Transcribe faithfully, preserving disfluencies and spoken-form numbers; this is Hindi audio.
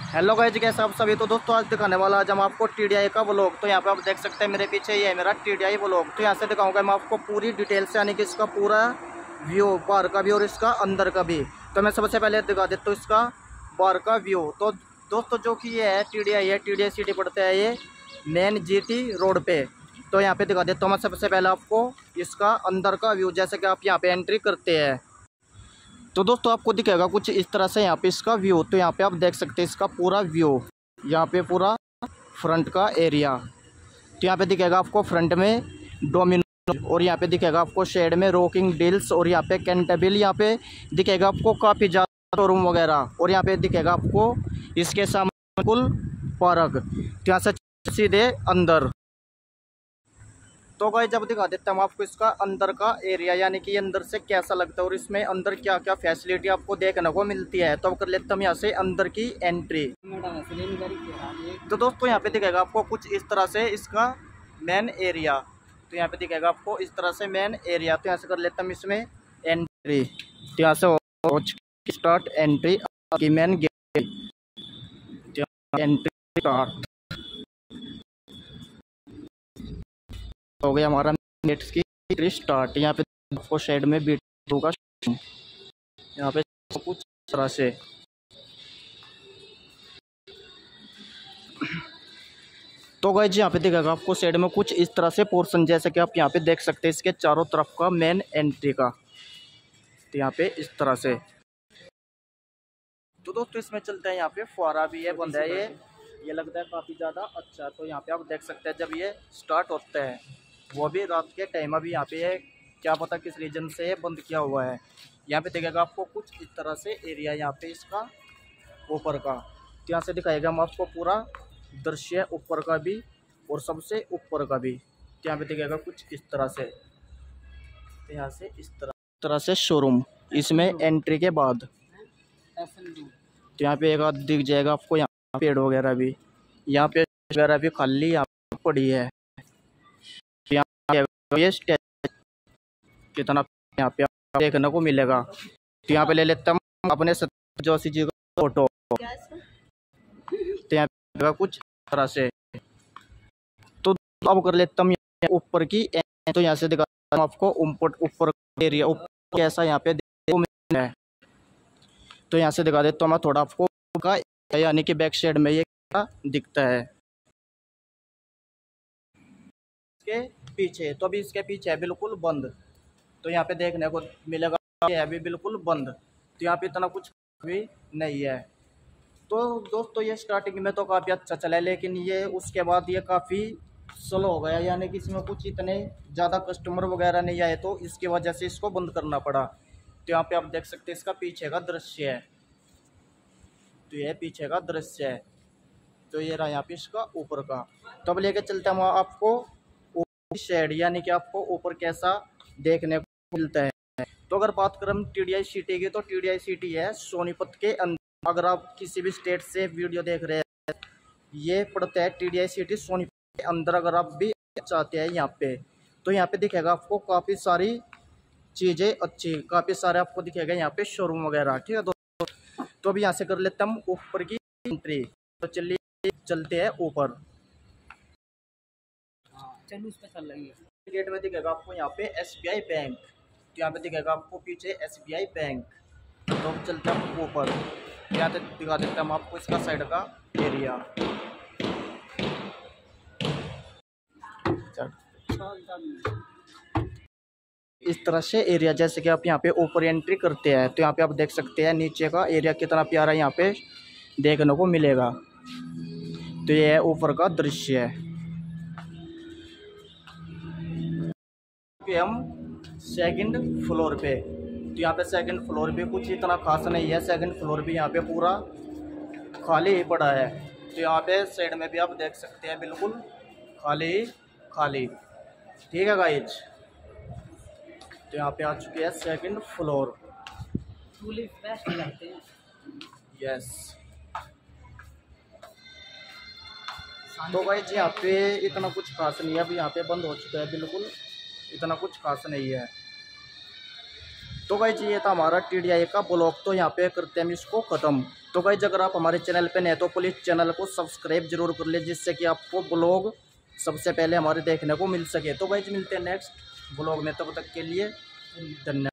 हेलो गाइस, कैसे आप सभी। तो दोस्तों आज दिखाने वाला आज हम आपको टीडीआई का व्लॉग। तो यहाँ पे आप देख सकते हैं मेरे पीछे ये है मेरा टीडीआई व्लॉग। तो यहाँ से दिखाऊंगा मैं आपको पूरी डिटेल से, यानी कि इसका पूरा व्यू, बाहर का भी और इसका अंदर का भी। तो मैं सबसे पहले दिखा देता हूँ इसका बाहर का व्यू। तो दोस्तों जो कि ये है टीडीआई है, टीडीआई सिटी पड़ता है ये मेन जीटी रोड पे। तो यहाँ पे दिखा देता हूँ मैं सबसे पहले आपको इसका अंदर का व्यू, जैसे कि आप यहाँ पे एंट्री करते हैं तो दोस्तों आपको दिखेगा कुछ इस तरह से यहाँ पे इसका व्यू। तो यहाँ पे आप देख सकते हैं इसका पूरा व्यू, यहाँ पे पूरा फ्रंट का एरिया। तो यहाँ पे दिखेगा आपको फ्रंट में डोमिनो, और यहाँ पे दिखेगा आपको शेड में रॉकिंग डील्स, और यहाँ पे कैंटेबिल, यहाँ पे दिखेगा आपको काफ़ी ज़्यादा शोरूम वगैरह, और यहाँ पे दिखेगा आपको इसके सामने कुल पार्क। तो यहाँ से सीधे अंदर। तो गाइस जब दिखा देता हूँ आपको इसका अंदर का एरिया, यानी कि अंदर से कैसा लगता है और इसमें अंदर क्या क्या फैसिलिटी आपको देखने को मिलती है। तो अब कर लेता हूँ यहाँ से अंदर की एंट्री। तो दोस्तों यहाँ पे दिखेगा आपको कुछ इस तरह से इसका मेन एरिया। तो यहाँ पे दिखेगा आपको इस तरह से मेन एरिया। तो यहाँ से कर लेता हूँ इसमें एंट्री। तो यहाँ से स्टार्ट एंट्री की मेन गेट, एंट्री स्टार्ट हो गया हमारा नेट्स की स्टार्ट। यहाँ पे आपको शेड में बीट होगा, यहाँ पे कुछ तरह से। तो गाइस यहाँ पे दिखेगा आपको शेड में कुछ इस तरह से पोर्शन, जैसे कि आप यहाँ पे देख सकते हैं इसके चारों तरफ का मेन एंट्री का। तो यहाँ पे इस तरह से। तो दोस्तों इसमें चलते हैं, यहाँ पे फुहारा भी है, बंद है ये ये लगता है काफ़ी ज़्यादा अच्छा। तो यहाँ पे आप देख सकते हैं जब ये स्टार्ट होता है, वो भी रात के टाइम, अभी यहाँ पे है क्या पता किस रीजन से ये बंद किया हुआ है। यहाँ पे दिखेगा आपको कुछ इस तरह से एरिया, यहाँ पे इसका ऊपर का। तो यहाँ से दिखाएगा हम आपको पूरा दृश्य ऊपर का भी और सबसे ऊपर का भी। तो यहाँ पे दिखेगा कुछ इस तरह से। तो यहाँ से इस तरह तरह से शोरूम इसमें एंट्री के बाद। तो यहाँ पे एक आध दिख जाएगा आपको, यहाँ पेड़ वगैरह भी, यहाँ पे वगैरह भी खाली यहाँ पड़ी है। ये स्टेज कितना यहाँ पे देखने को मिलेगा। तो यहाँ पे ले लेता हूँ अपने सत्येंद्र जोशी जी का फोटो। तो यहाँ पे कुछ तरह से। तो अब कर लेता हूँ ऊपर की। तो यहाँ से दिखाता हूँ आपको ऊपर ऊपर एरिया, ऊपर कैसा यहाँ पे देखने को मिलता है। तो यहाँ से दिखा देता हूँ मैं थोड़ा आपको का, यानी कि बैक साइड में ये क्या दिखता है इसके पीछे। तो अभी इसके पीछे है बिल्कुल बंद। तो यहाँ पे देखने को मिलेगा ये है अभी बिल्कुल बंद। तो यहाँ पे इतना कुछ भी नहीं है। तो दोस्तों ये स्टार्टिंग में तो काफ़ी अच्छा चला है, लेकिन ये उसके बाद ये काफ़ी स्लो हो गया, यानी कि इसमें कुछ इतने ज़्यादा कस्टमर वगैरह नहीं आए, तो इसकी वजह से इसको बंद करना पड़ा। तो यहाँ पे आप देख सकते हैं इसका पीछे का दृश्य है। तो ये पीछे का दृश्य है। तो ये रहा यहाँ पे इसका ऊपर का। तो अब लेके चलते हैं आपको शेड, यानी कि आपको ऊपर कैसा देखने को मिलता है। तो अगर बात करें हम टीडीआई सिटी की, तो टीडीआई सिटी है सोनीपत के अंदर। अगर आप किसी भी स्टेट से वीडियो देख रहे हैं, ये पड़ता है टीडीआई सिटी सोनीपत के अंदर। अगर आप भी चाहते हैं यहाँ पे, तो यहाँ पे दिखेगा आपको काफ़ी सारी चीज़ें अच्छी, काफ़ी सारे आपको दिखेगा यहाँ पे शोरूम वगैरह। ठीक है दोस्तों, तो अभी यहाँ से कर लेते हैं हम ऊपर की एंट्री। तो चलिए चलते हैं ऊपर। उस पे चल रही है। गेट में दिखेगा आपको यहाँ पे एसबीआई बैंक। तो यहाँ पे दिखेगा आपको पीछे एसबीआई बैंक। तो चलते हैं ऊपर, यहाँ पे दिखा देते हैं हम आपको इसका साइड का एरिया। इस तरह से एरिया, जैसे कि आप यहाँ पे ऊपर एंट्री करते हैं, तो यहाँ पे आप देख सकते हैं नीचे का एरिया कितना प्यारा यहाँ पे देखने को मिलेगा। तो ये है ऊपर का दृश्य है। हम सेकंड फ्लोर पे। तो यहाँ पे सेकंड फ्लोर भी कुछ इतना खास नहीं है। सेकंड फ्लोर भी यहाँ पे पूरा खाली ही पड़ा है। तो यहाँ पे साइड में भी आप देख सकते हैं बिल्कुल खाली ही खाली। ठीक है गाइज, तो यहाँ पे आ चुके हैं सेकंड फ्लोर। यस। तो गाइज यहाँ पे इतना कुछ खास नहीं है, अभी यहाँ पे बंद हो चुका है बिल्कुल, इतना कुछ खास नहीं है। तो गाइज ये था हमारा टी डी आई का ब्लॉग, तो यहाँ पे करते हैं हम इसको ख़त्म। तो गाइज अगर आप हमारे चैनल पे नए तो प्लीज़ चैनल को सब्सक्राइब जरूर कर ले, जिससे कि आपको ब्लॉग सबसे पहले हमारे देखने को मिल सके। तो गाइज मिलते हैं नेक्स्ट ब्लॉग में, तब तक के लिए धन्यवाद।